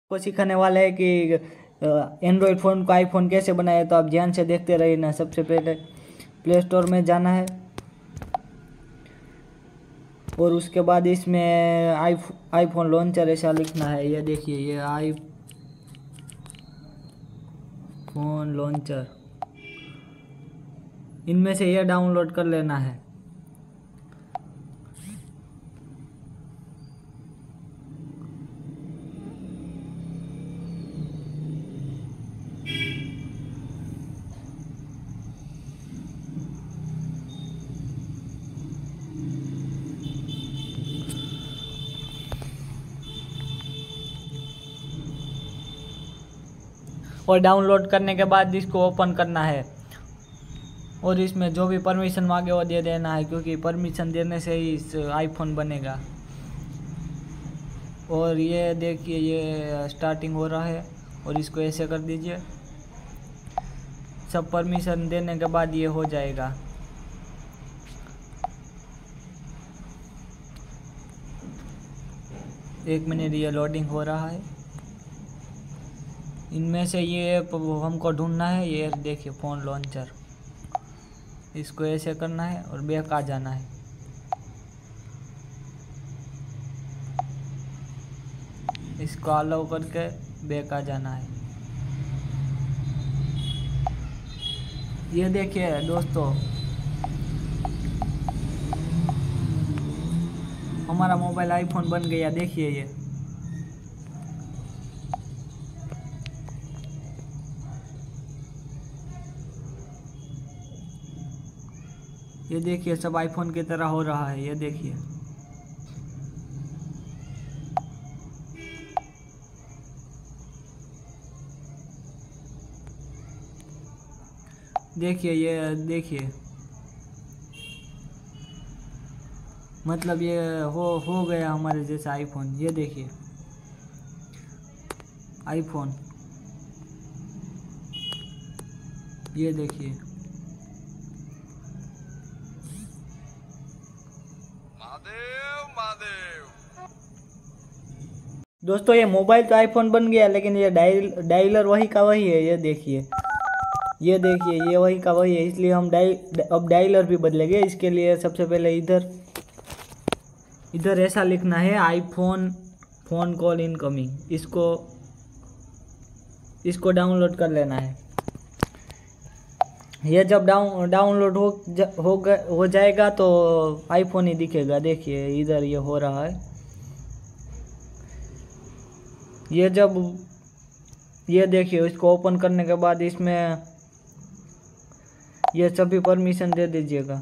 को सिखाने वाला है कि एंड्रॉयड फ़ोन को आईफोन कैसे बनाए। तो आप ध्यान से देखते रहिए ना। सबसे पहले प्ले स्टोर में जाना है और उसके बाद इसमें आईफोन लॉन्चर ऐसा लिखना है। ये देखिए, ये आईफोन लॉन्चर, इनमें से ये डाउनलोड कर लेना है। और डाउनलोड करने के बाद इसको ओपन करना है और इसमें जो भी परमिशन मांगे वो दे देना है, क्योंकि परमिशन देने से ही इस आईफोन बनेगा। और ये देखिए, ये स्टार्टिंग हो रहा है और इसको ऐसे कर दीजिए। सब परमिशन देने के बाद ये हो जाएगा। एक मिनट, ये लोडिंग हो रहा है। इनमें से ये हमको ढूंढना है। ये देखिए, फ़ोन लॉन्चर, इसको ऐसे करना है और बैक आ जाना है। इसको अलाउ करके बैक आ जाना है। ये देखिए दोस्तों, हमारा मोबाइल आईफोन बन गया। देखिए ये देखिए, सब आईफोन की तरह हो रहा है। ये देखिए, देखिए, ये देखिए, मतलब ये हो गया हमारे जैसा आईफोन। ये देखिए आईफोन, ये देखिए। दोस्तों, ये मोबाइल तो आईफोन बन गया, लेकिन ये डायलर वही का वही है। ये देखिए, ये देखिए, ये वही का वही है। इसलिए हम अब डायलर भी बदलेंगे। इसके लिए सबसे पहले इधर ऐसा लिखना है, आईफोन फोन कॉल इनकमिंग। इसको डाउनलोड कर लेना है। ये जब डाउनलोड हो जाएगा तो आईफोन ही दिखेगा। देखिए इधर ये हो रहा है। ये देखिए, इसको ओपन करने के बाद इसमें ये सभी परमिशन दे दीजिएगा।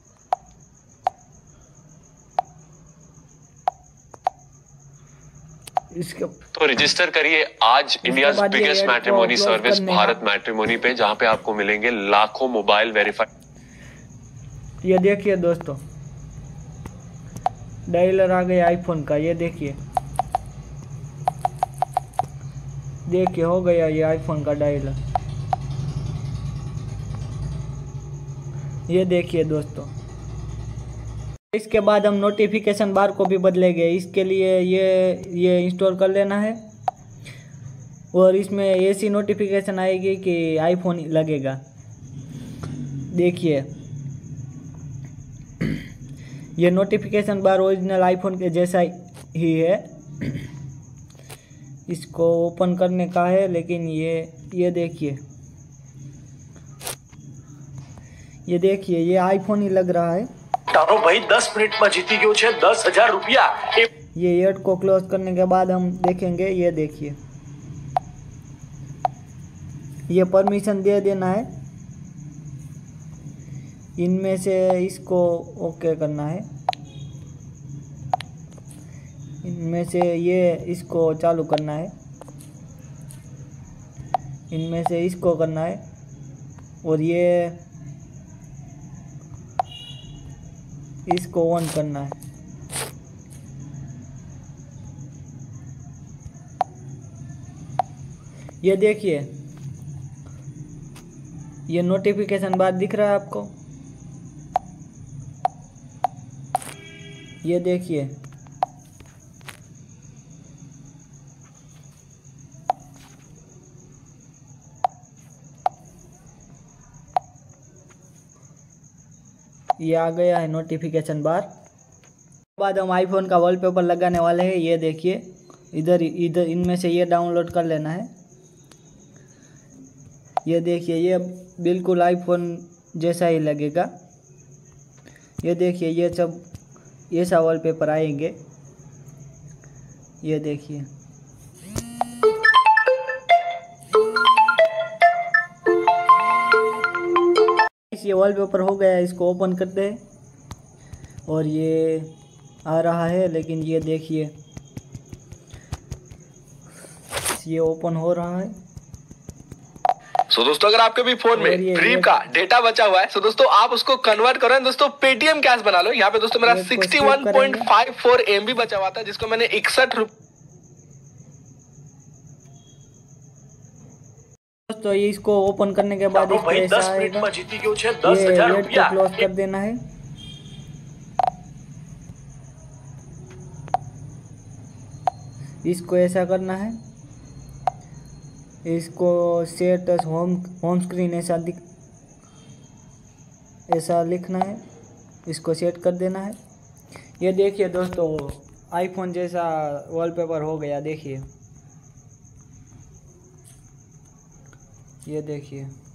तो रजिस्टर करिए आज India biggest matrimony service Bharat matrimony पे, जहां पे आपको मिलेंगे लाखों मोबाइल वेरीफाइड। ये देखिए दोस्तों, डायलर आ गया आईफोन का। ये देखिए हो गया ये आईफोन का डायलर। ये देखिए दोस्तों, इसके बाद हम नोटिफिकेशन बार को भी बदलेंगे। इसके लिए ये इंस्टॉल कर लेना है और इसमें ऐसी नोटिफिकेशन आएगी कि आईफोन लगेगा। देखिए, ये नोटिफिकेशन बार ओरिजिनल आईफोन के जैसा ही है। इसको ओपन करने का है, लेकिन ये देखिए, ये आईफोन ही लग रहा है। तारो भाई 10 मिनट में जीती गयो छे 10,000 रुपया। ये ऐड को क्लोज करने के बाद हम देखेंगे। ये देखिए, ये परमिशन दे देना है। इनमें से इसको ओके करना है। इनमें से इसको चालू करना है। इनमें से इसको करना है और इसको ऑन करना है। ये देखिए, ये नोटिफिकेशन बार दिख रहा है आपको। ये देखिए, ये आ गया है नोटिफिकेशन बार। बाद हम आईफोन का वॉलपेपर लगाने वाले हैं। ये देखिए, इधर इधर इनमें से ये डाउनलोड कर लेना है। ये देखिए, ये बिल्कुल आईफोन जैसा ही लगेगा। ये देखिए, ये सब ऐसा वॉलपेपर आएंगे। ये देखिए, ये वॉलपेपर हो गया। इसको ओपन करते हैं और ये आ रहा है, लेकिन ये देखिए, ये ओपन हो रहा है। सो दोस्तों, अगर आपके भी फोन में ड्रीम का डेटा बचा हुआ है, सो दोस्तों आप उसको कन्वर्ट करो दोस्तों, पेटीएम कैश बना लो। यहाँ पे दोस्तों मेरा 61.54 MB बचा हुआ था, जिसको मैंने 61 रुपए। दोस्तों इसको ओपन करने के बाद भाई 10 मिनट में जीती गयो छे 10,000 रुपया। क्लोज कर देना है। इसको ऐसा करना है, इसको सेट होम स्क्रीन ऐसा लिखना है, इसको सेट कर देना है। ये देखिए दोस्तों, आईफोन जैसा वॉलपेपर हो गया। देखिए, ये देखिए।